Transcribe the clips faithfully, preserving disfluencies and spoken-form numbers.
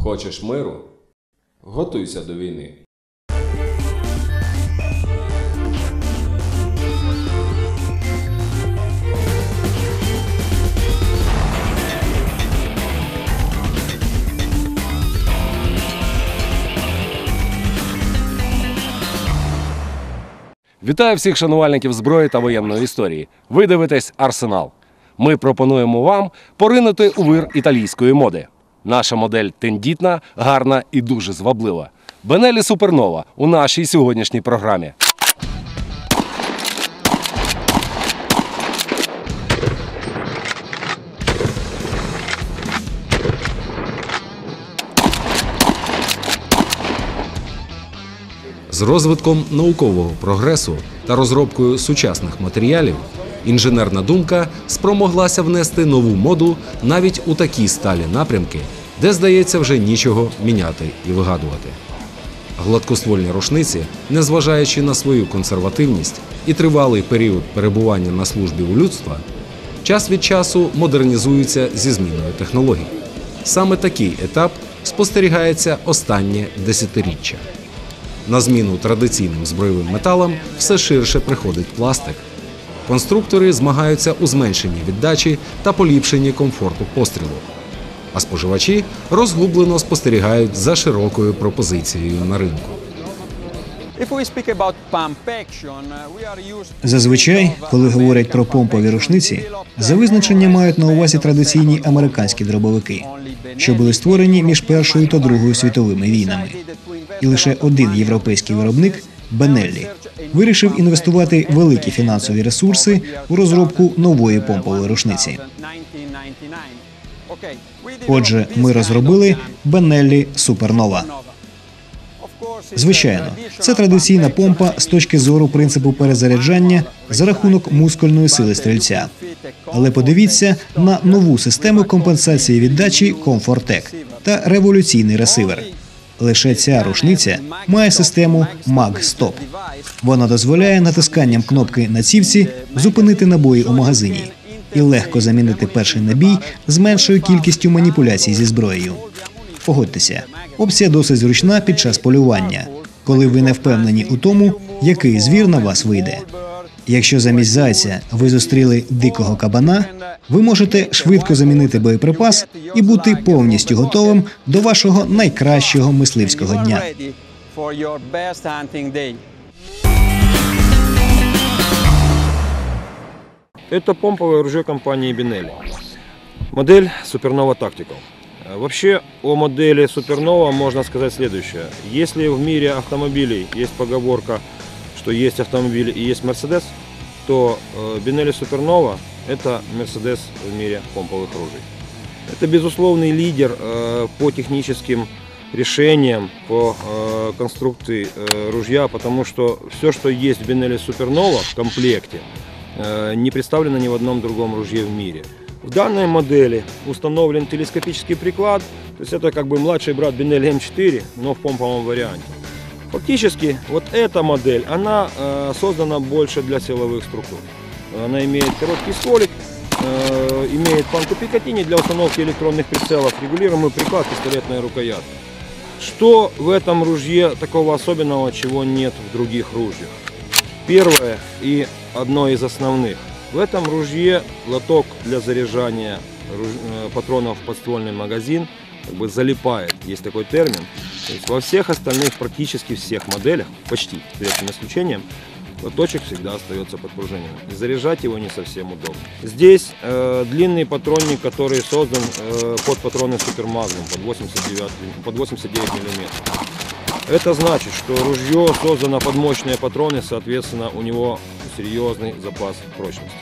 Хочеш миру? Готуйся до війни. Вітаю всіх шанувальників зброї та воєнної історії. Ви дивитесь «Арсенал». Ми пропонуємо вам поринути у вир італійської моди. Наша модель тендітна, гарна і дуже зваблива. Бенеллі Супернова у нашій сьогоднішній програмі. З розвитком наукового прогресу та розробкою сучасних матеріалів інженерна думка спромоглася внести нову моду навіть у такі сталі напрямки, де, здається, вже нічого міняти і вигадувати. Гладкоствольні рушниці, незважаючи на свою консервативність і тривалий період перебування на службі у людства, час від часу модернізуються зі зміною технологій. Саме такий етап спостерігається останнє десятиріччя. На зміну традиційним збройовим металам все ширше приходить пластик. Конструктори змагаються у зменшенні віддачі та поліпшенні комфорту пострілу. А споживачі розгублено спостерігають за широкою пропозицією на ринку. Зазвичай, коли говорять про помпові рушниці, за визначення мають на увазі традиційні американські дробовики, що були створені між Першою та Другою світовими війнами. І лише один європейський виробник – Бенеллі – вирішив інвестувати великі фінансові ресурси у розробку нової помпової рушниці. Отже, ми розробили Бенеллі Супернова. Звичайно, це традиційна помпа з точки зору принципу перезаряджання за рахунок мускульної сили стрільця. Але подивіться на нову систему компенсації віддачі Комфортек та революційний ресивер. Лише ця рушниця має систему Mag-Stop. Вона дозволяє натисканням кнопки на цівці зупинити набої у магазині і легко замінити перший набій з меншою кількістю маніпуляцій зі зброєю. Погодьтеся, опція досить зручна під час полювання, коли ви не впевнені у тому, який звір на вас вийде. Якщо замість зайця ви зустріли дикого кабана, ви можете швидко замінити боєприпас і бути повністю готовим до вашого найкращого мисливського дня. Это помповое ружье компании Benelli. Модель Supernova Tactical. Вообще о модели Supernova можно сказать следующее. Если в мире автомобилей есть поговорка, что есть автомобили и есть Mercedes, то Benelli Supernova – это Mercedes в мире помповых ружей. Это безусловный лидер по техническим решениям, по конструкции ружья, потому что все, что есть в Benelli Supernova в комплекте, не представлено ни в одном другом ружье в мире. В данной модели установлен телескопический приклад, то есть это как бы младший брат Benelli эм четыре, но в помповом варианте. Фактически вот эта модель, она э, создана больше для силовых структур. Она имеет короткий стволик, э, имеет планку Пикатини для установки электронных прицелов, регулируемый приклад, пистолетная рукоятка. Что в этом ружье такого особенного, чего нет в других ружьях? Первое и одно из основных. В этом ружье лоток для заряжания патронов в подствольный магазин как бы залипает, есть такой термин. То есть во всех остальных, практически всех моделях, почти, с редким исключением, лоточек всегда остается подпружиненным. И заряжать его не совсем удобно. Здесь э, длинный патронник, который создан э, под патроны Super Magnum под восемьдесят девять миллиметров. Это значит, что ружье создано под мощные патроны, соответственно, у него серьезный запас прочности.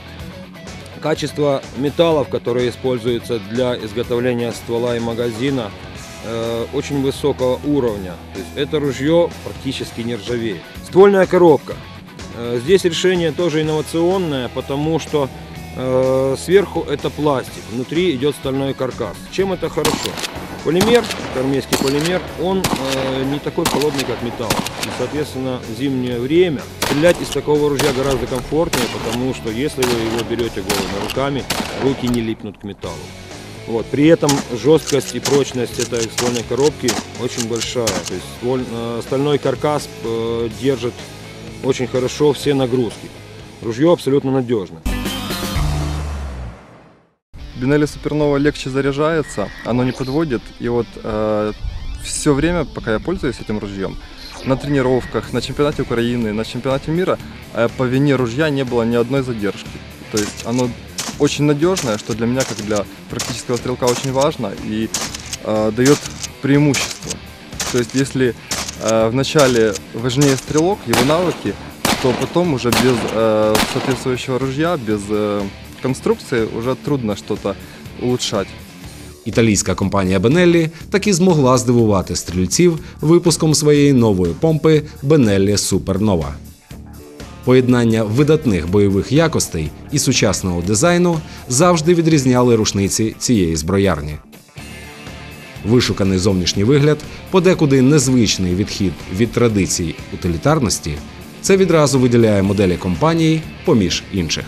Качество металлов, которые используются для изготовления ствола и магазина, э, очень высокого уровня. То есть это ружье практически не ржавеет. Ствольная коробка. Э, здесь решение тоже инновационное, потому что э, сверху это пластик, внутри идет стальной каркас. Чем это хорошо? Полимер, армейский полимер, он э, не такой холодный, как металл. И, соответственно, в зимнее время стрелять из такого ружья гораздо комфортнее, потому что если вы его берете голыми руками, руки не липнут к металлу. Вот. При этом жесткость и прочность этой ствольной коробки очень большая. То есть стволь, э, стальной каркас э, держит очень хорошо все нагрузки. Ружье абсолютно надежно. Бенелли Супернова легче заряжается, оно не подводит. И вот э, все время, пока я пользуюсь этим ружьем, на тренировках, на чемпионате Украины, на чемпионате мира, э, по вине ружья не было ни одной задержки. То есть оно очень надежное, что для меня, как для практического стрелка, очень важно и э, дает преимущество. То есть если э, вначале важнее стрелок, его навыки, то потом уже без э, соответствующего ружья, без э, конструкции уже трудно что-то улучшать. Італійська компанія Benelli таки змогла здивувати стрільців випуском своєї нової помпи Benelli Supernova. Поєднання видатних бойових якостей і сучасного дизайну завжди відрізняли рушниці цієї зброярні. Вишуканий зовнішній вигляд, подекуди незвичний відхід від традицій утилітарності – це відразу виділяє моделі компанії поміж інших.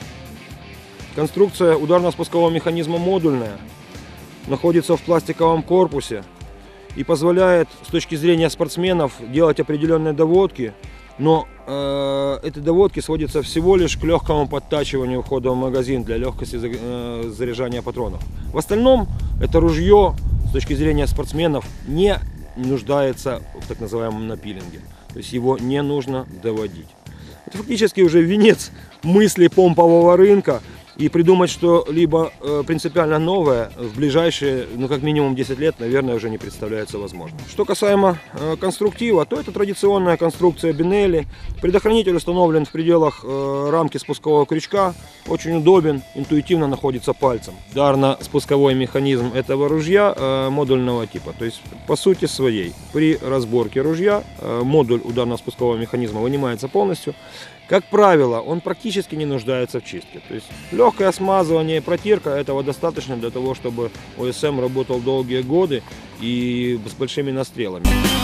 Конструкция ударно-спускового механизма модульная, находится в пластиковом корпусе и позволяет с точки зрения спортсменов делать определенные доводки, но э, эти доводки сводятся всего лишь к легкому подтачиванию входа в магазин для легкости э, заряжания патронов. В остальном это ружье с точки зрения спортсменов не нуждается в так называемом напилинге, то есть его не нужно доводить. Это фактически уже венец мысли помпового рынка. И придумать что-либо э, принципиально новое в ближайшие, ну как минимум десять лет, наверное, уже не представляется возможным. Что касаемо э, конструктива, то это традиционная конструкция Benelli. Предохранитель установлен в пределах э, рамки спускового крючка, очень удобен, интуитивно находится пальцем. Ударно-спусковой механизм этого ружья э, модульного типа, то есть по сути своей. При разборке ружья э, модуль ударно-спускового механизма вынимается полностью. Как правило, он практически не нуждается в чистке. То есть легкое смазывание и протирка этого достаточно для того, чтобы о эс эм работал долгие годы и с большими настрелами.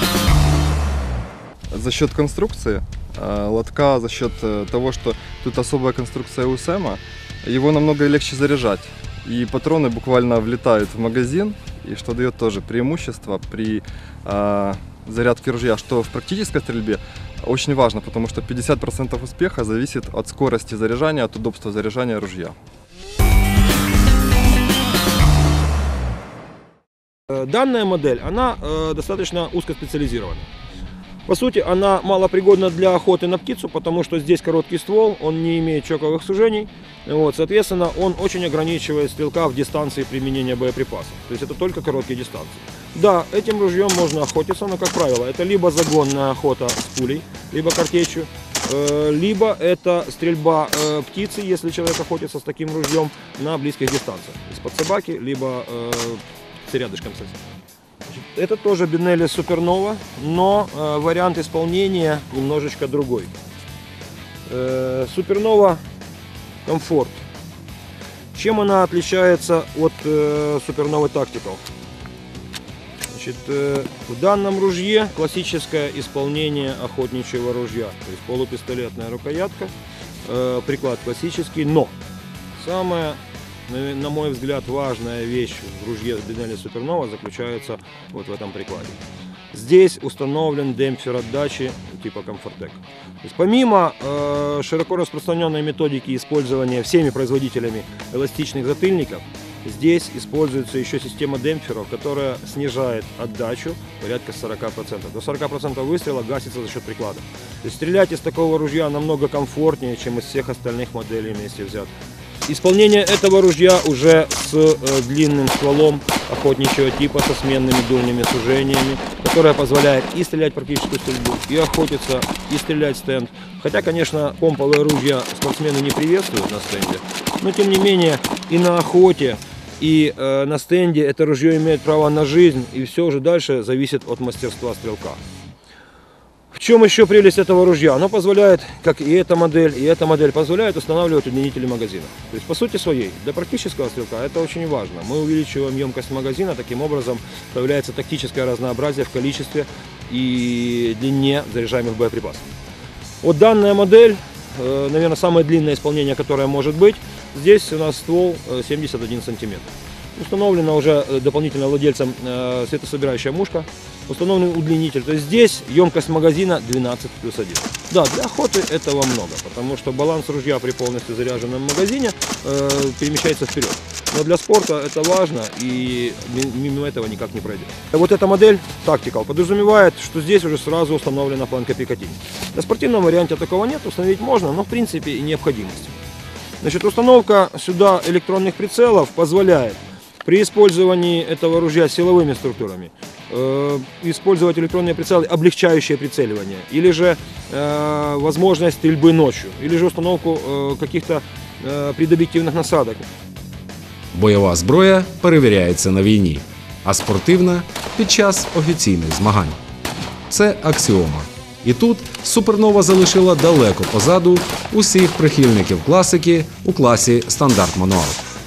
За счет конструкции лотка, за счет того, что тут особая конструкция у эс эм, его намного легче заряжать. И патроны буквально влетают в магазин, и что дает тоже преимущество при э, зарядке ружья, что в практической стрельбе очень важно, потому что пятьдесят процентов успеха зависит от скорости заряжания, от удобства заряжания ружья. Данная модель, она э, достаточно узкоспециализирована. По сути, она малопригодна для охоты на птицу, потому что здесь короткий ствол, он не имеет чоковых сужений. Вот, соответственно, он очень ограничивает стрелка в дистанции применения боеприпасов. То есть это только короткие дистанции. Да, этим ружьем можно охотиться, но, как правило, это либо загонная охота с пулей, либо картечью, э, либо это стрельба э, птицы, если человек охотится с таким ружьем на близких дистанциях. Из-под собаки, либо э, рядышком со. Это тоже Benelli Supernova, но э, вариант исполнения немножечко другой. Э, Supernova Comfort. Чем она отличается от э, Supernova Tactical? Значит, э, в данном ружье классическое исполнение охотничьего ружья, то есть полупистолетная рукоятка, э, приклад классический, но самое, на мой взгляд, важная вещь в ружье Benelli Supernova заключается вот в этом прикладе. Здесь установлен демпфер отдачи типа Comfortec. То есть помимо э, широко распространенной методики использования всеми производителями эластичных затыльников, здесь используется еще система демпферов, которая снижает отдачу порядка сорока процентов. До сорока процентов выстрела гасится за счет приклада. То есть стрелять из такого ружья намного комфортнее, чем из всех остальных моделей вместе взятых. Исполнение этого ружья уже с э, длинным стволом охотничьего типа, со сменными дульными сужениями, которое позволяет и стрелять практическую стрельбу, и охотиться, и стрелять стенд. Хотя, конечно, помповые ружья спортсмены не приветствуют на стенде, но тем не менее и на охоте, и э, на стенде это ружье имеет право на жизнь, и все уже дальше зависит от мастерства стрелка. В чем еще прелесть этого ружья? Оно позволяет, как и эта модель, и эта модель позволяет устанавливать удлинители магазина. То есть по сути своей, для практического стрелка это очень важно. Мы увеличиваем емкость магазина, таким образом появляется тактическое разнообразие в количестве и длине заряжаемых боеприпасов. Вот данная модель, наверное, самое длинное исполнение, которое может быть. Здесь у нас ствол семьдесят один сантиметр. установлена уже дополнительно владельцем э, светособирающая мушка, установлен удлинитель. То есть здесь емкость магазина двенадцать плюс один. Да, для охоты этого много, потому что баланс ружья при полностью заряженном магазине э, перемещается вперед. Но для спорта это важно, и мимо этого никак не пройдет. Вот эта модель Tactical подразумевает, что здесь уже сразу установлена планка Picatinny. На спортивном варианте такого нет, установить можно, но в принципе и необходимости. Значит, установка сюда электронных прицелов позволяет при использовании этого ружья силовыми структурами э, использовать электронные прицелы, облегчающие прицеливание, или же э, возможность стрельбы ночью, или же установку э, каких-то э, предобъективных насадок. Бойова зброя перевіряється на війні, а спортивна – під час офіційних змагань. Це аксіома. І тут Супернова залишила далеко позаду усіх прихильників класики у класі стандарт-мануал.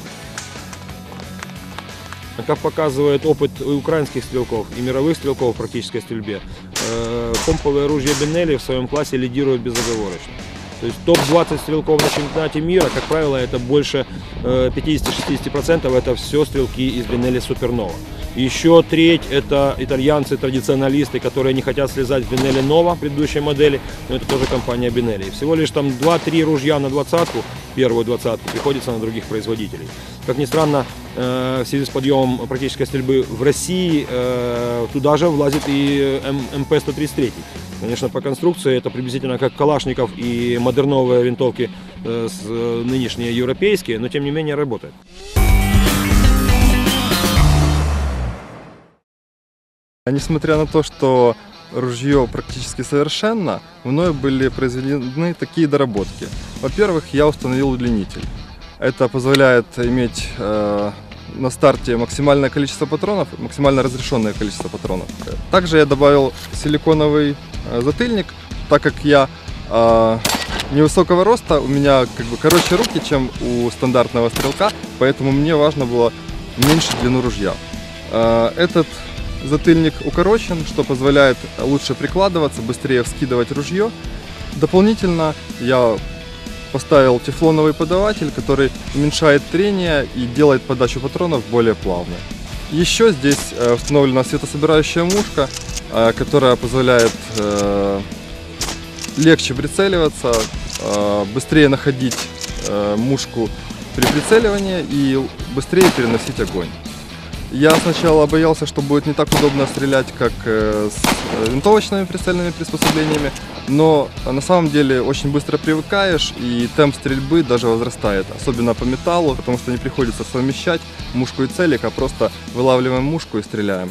Как показывает опыт и украинских стрелков, и мировых стрелков в практической стрельбе, помповые ружья Бенелли в своем классе лидируют безоговорочно. То есть топ двадцать стрелков на чемпионате мира, как правило, это больше пятьдесят-шестьдесят процентов это все стрелки из Бенелли Супернова. Еще треть это итальянцы, традиционалисты, которые не хотят слезать с Бенелли Нова, предыдущей модели, но это тоже компания Бенелли. Всего лишь там два-три ружья на двадцатку, первую двадцатку, приходится на других производителей. Как ни странно, в связи с подъемом практической стрельбы в России туда же влазит и эм пэ сто тридцать три. Конечно, по конструкции это приблизительно как Калашников и модерновые винтовки с нынешние европейские, но тем не менее работает. Несмотря на то, что ружье практически совершенно, мною были произведены такие доработки. Во-первых, я установил удлинитель. Это позволяет иметь э, на старте максимальное количество патронов, максимально разрешенное количество патронов. Также я добавил силиконовый э, затыльник, так как я э, невысокого роста, у меня как бы короче руки, чем у стандартного стрелка, поэтому мне важно было уменьшить длину ружья. Э, этот затыльник укорочен, что позволяет лучше прикладываться, быстрее вскидывать ружье. Дополнительно я поставил тефлоновый подаватель, который уменьшает трение и делает подачу патронов более плавной. Еще здесь установлена светособирающая мушка, которая позволяет легче прицеливаться, быстрее находить мушку при прицеливании и быстрее переносить огонь. Я сначала боялся, что будет не так удобно стрелять, как с винтовочными прицельными приспособлениями, но на самом деле очень быстро привыкаешь и темп стрельбы даже возрастает, особенно по металлу, потому что не приходится совмещать мушку и целик, а просто вылавливаем мушку и стреляем.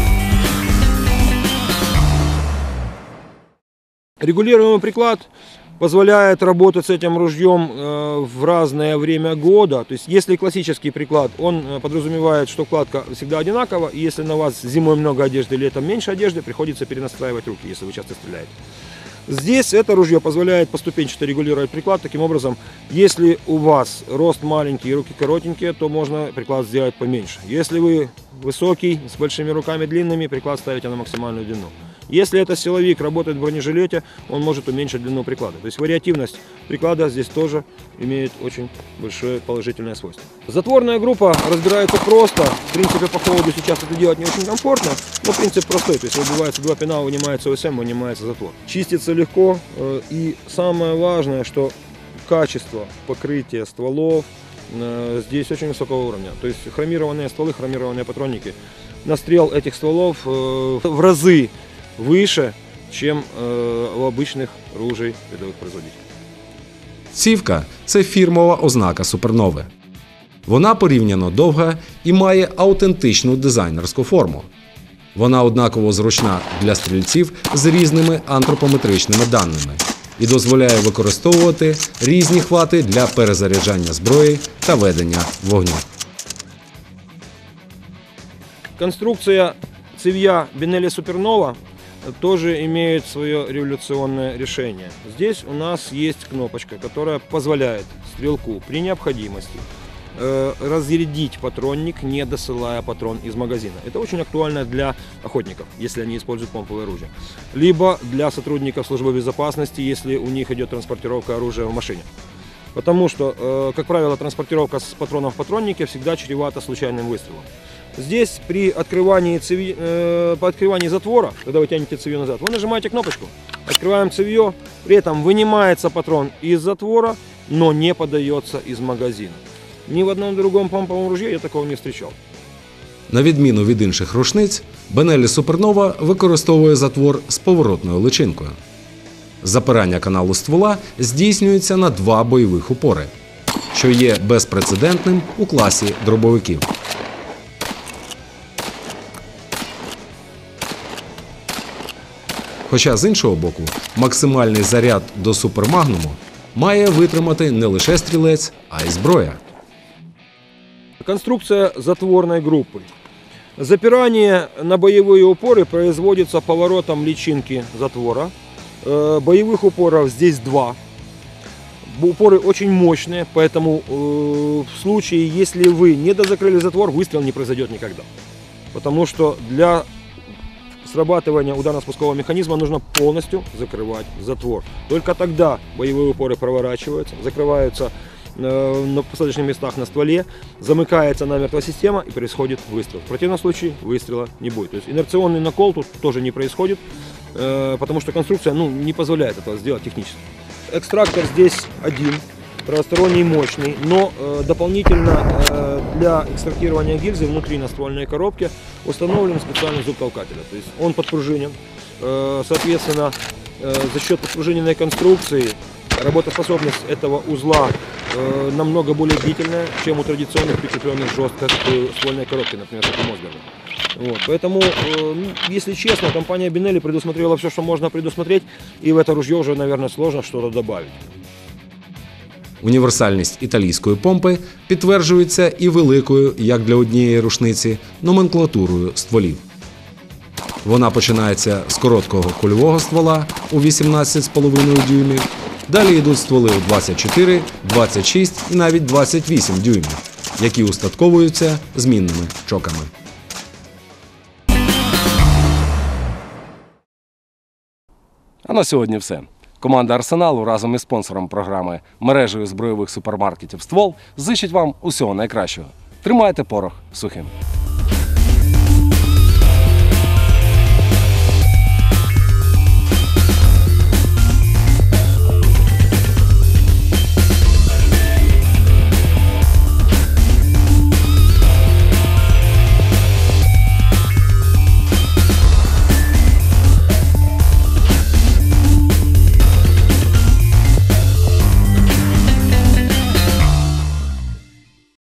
Регулируемый приклад позволяет работать с этим ружьем в разное время года. То есть, если классический приклад, он подразумевает, что вкладка всегда одинакова, и если на вас зимой много одежды, летом меньше одежды, приходится перенастраивать руки, если вы часто стреляете. Здесь это ружье позволяет поступенчато регулировать приклад. Таким образом, если у вас рост маленький и руки коротенькие, то можно приклад сделать поменьше. Если вы высокий, с большими руками длинными, приклад ставите на максимальную длину. Если это силовик, работает в бронежилете, он может уменьшить длину приклада. То есть вариативность приклада здесь тоже имеет очень большое положительное свойство. Затворная группа разбирается просто. В принципе, по холоду сейчас это делать не очень комфортно, но принцип простой. То есть выбивается два пина, вынимается о эс эм, вынимается затвор. Чистится легко. И самое важное, что качество покрытия стволов здесь очень высокого уровня. То есть хромированные стволы, хромированные патронники. Настрел этих стволов в разы выше, чем э, у обычных ружей рядових производителей. Цівка – це фірмова ознака Супернови. Вона порівняно довга і має аутентичну дизайнерську форму. Вона однаково зручна для стрільців з різними антропометричними даними і дозволяє використовувати різні хвати для перезаряджання зброї та ведення вогню. Конструкция цевья Бенелли Супернова тоже имеет свое революционное решение. Здесь у нас есть кнопочка, которая позволяет стрелку при необходимости э, разрядить патронник, не досылая патрон из магазина. Это очень актуально для охотников, если они используют помповое оружие. Либо для сотрудников службы безопасности, если у них идет транспортировка оружия в машине. Потому что, э, как правило, транспортировка с патроном в патроннике всегда чревата случайным выстрелом. Здесь при открывании, цеви, э, по открывании затвора, когда вы тянете цевьё назад, вы нажимаете кнопочку, открываем цевьё, при этом вынимается патрон из затвора, но не подается из магазина. Ни в одном другом помповом ружье я такого не встречал. На відміну від інших рушниць, Benelli Supernova використовує затвор з поворотною личинкою. Запирання каналу ствола здійснюється на два бойових упори, що є безпрецедентним у класі дробовиків. Хоча, з іншого боку, максимальний заряд до супермагнуму має витримати не лише стрілець, а й зброя. Конструкция затворной группы. Запирание на боевые упоры производится поворотом личинки затвора. Э, Боевых упоров здесь два. Упоры очень мощные, поэтому э, в случае, если вы не дозакрыли затвор, выстрел не произойдет никогда. Потому что для срабатывания ударно-спускового механизма нужно полностью закрывать затвор. Только тогда боевые упоры проворачиваются, закрываются э, на посадочных местах на стволе, замыкается намертво система и происходит выстрел. В противном случае выстрела не будет. То есть инерционный накол тут тоже не происходит, э, потому что конструкция ну, не позволяет этого сделать технически. Экстрактор здесь один, правосторонний, мощный, но э, дополнительно э, для экстрактирования гильзы внутри на ствольной коробке установлен специальный зуб толкателя. То есть он подпружинен, э, соответственно, э, за счет подпружиненной конструкции работоспособность этого узла э, намного более длительная, чем у традиционных прикрепленных жестко к ствольной коробке, например, как у Мосгарда. Вот, поэтому, э, ну, если честно, компания Benelli предусмотрела все, что можно предусмотреть, и в это ружье уже, наверное, сложно что-то добавить. Універсальність італійської помпи підтверджується і великою, як для однієї рушниці, номенклатурою стволів. Вона починається з короткого кульового ствола у вісімнадцять цілих п'ять десятих дюймів, далі йдуть стволи у двадцять чотири, двадцять шість і навіть двадцять вісім дюймів, які устатковуються змінними чоками. А на сьогодні все. Команда «Арсеналу» разом із спонсором програми мережею збройових супермаркетів «Ствол» зичить вам усього найкращого. Тримайте порох сухим.